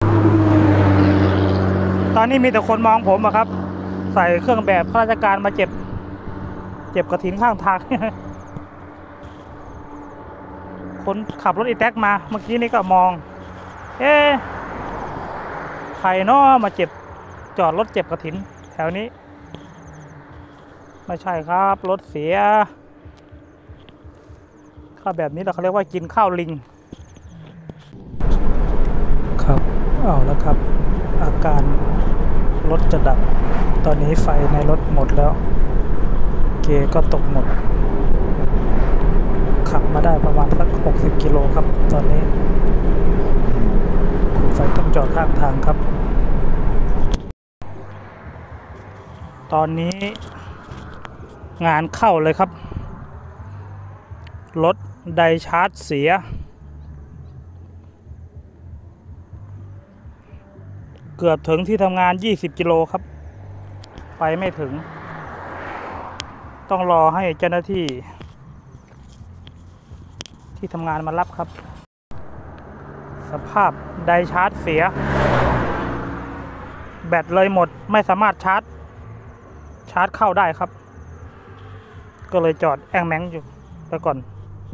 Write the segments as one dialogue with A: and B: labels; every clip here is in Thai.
A: ตอนนี้มีแต่คนมองผมอะครับใส่เครื่องแบบข้าราชการมาเจ็บกระถินข้างทาง คนขับรถอีแท็กมาเมื่อกี้นี่ก็มองใครเนาะมาจอดรถเจ็บกระถินแถวนี้ไม่ใช่ครับรถเสียข้าแบบนี้เขาเรียกว่ากินข้าวลิงครับเอาแล้วครับอาการรถจะดับตอนนี้ไฟในรถหมดแล้วเกียร์ก็ตกหมดขับมาได้ประมาณสัก60 กิโลครับตอนนี้ไฟต้องจอดข้างทางครับตอนนี้งานเข้าเลยครับรถไดชาร์จเสียเกือบถึงที่ทำงาน20 กิโลครับไปไม่ถึงต้องรอให้เจ้าหน้าที่ทำงานมารับครับสภาพไดชาร์จเสียแบตเลยหมดไม่สามารถชาร์จเข้าได้ครับก็เลยจอดแองแมงอยู่ไปก่อน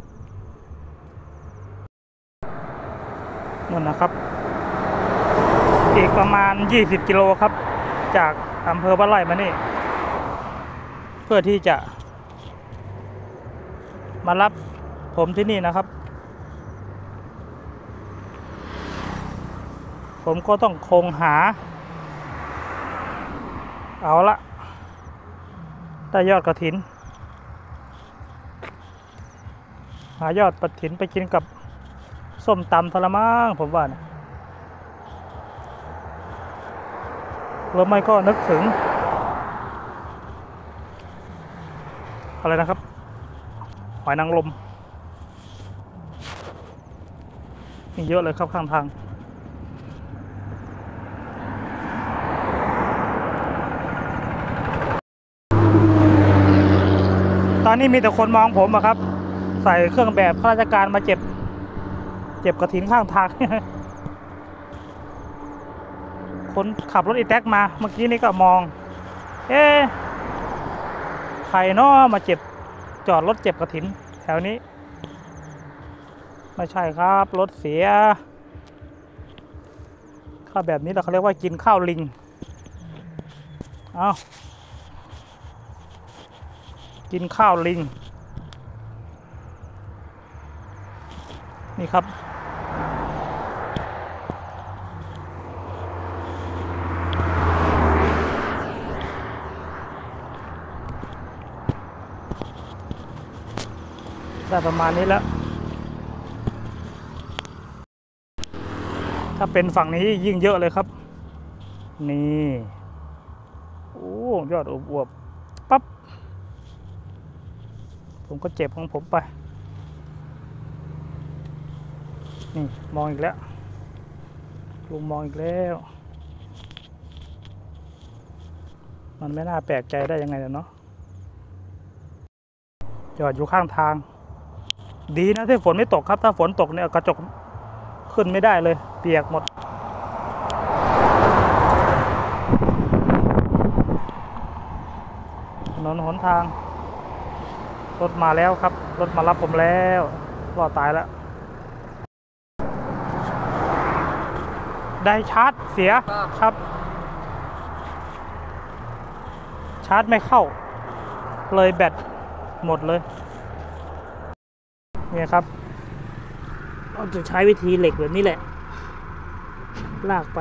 A: นั่นนะครับอีกประมาณ20 กิโลครับจากอำเภอบ้านไร่มานี่เพื่อที่จะมารับผมที่นี่นะครับผมก็ต้องคงหาเอาละได้ยอดกฐินหายอดกฐินไปกินกับส้มตำทรมานผมว่านะแล้วไม่ก็นึกถึงอะไรนะครับหอยนางรมมีเยอะเลยครับข้างทางตอนนี้มีแต่คนมองผมอะครับใส่เครื่องแบบข้าราชการมาเจ็บกระถินข้างทาง คนขับรถอีแท็กมาเมื่อกี้นี่ก็มองใครเนาะมาจอดรถเจ็บกระถินแถวนี้ไม่ใช่ครับรถเสียข้าแบบนี้เขาเรียกว่ากินข้าวลิงเอากินข้าวลิงนี่ครับได้ประมาณนี้แล้วถ้าเป็นฝั่งนี้ยิ่งเยอะเลยครับนี่โอ้ยอดอวบๆปั๊บผมก็เจ็บของผมไปนี่มองอีกแล้วลุงมองอีกแล้วมันไม่น่าแปลกใจได้ยังไงเนาะจอดอยู่ข้างทางดีนะที่ฝนไม่ตกครับถ้าฝนตกเนี่ยกระจกขึ้นไม่ได้เลยเปียกหมดถนนหนทางรถมาแล้วครับรถมารับผมแล้วรอดตายแล้วได้ชาร์จเสียครับชาร์จไม่เข้าเลยแบตหมดเลยเนี่ยครับเราจะใช้วิธีเหล็กแบบนี้แหละลากไป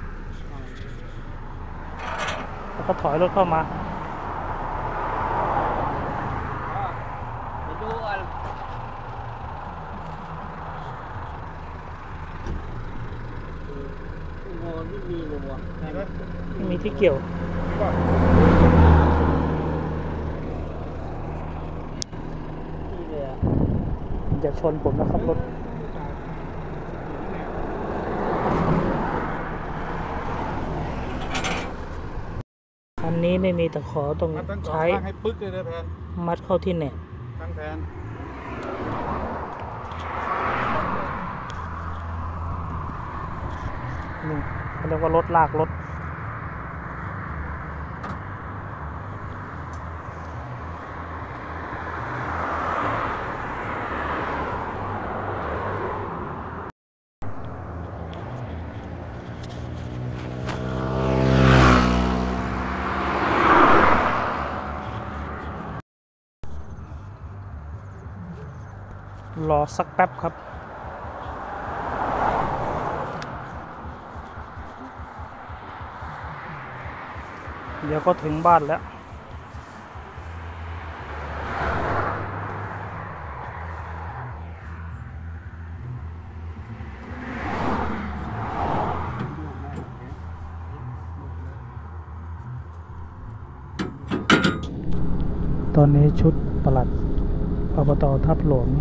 A: แล้วก็ถอยรถเข้ามาไม่มีที่เกี่ยวจะชนผมนะครับรถคันนี้ไม่มีตะขอต้องใช้ให้ปึ๊กเลยนะแพนมัดเข้าที่แหนบตั้งแพนนี่เขาเรียกว่ารถลากรถรอสักแป๊บครับ เดี๋ยวก็ถึงบ้านแล้ว ตอนนี้ชุดปลัดอบต.ทับหลวง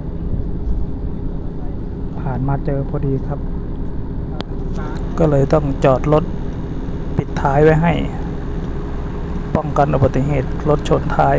A: ผ่านมาเจอพอดีครับ ก็เลยต้องจอดรถปิดท้ายไว้ให้ ป้องกันอุบัติเหตุรถชนท้าย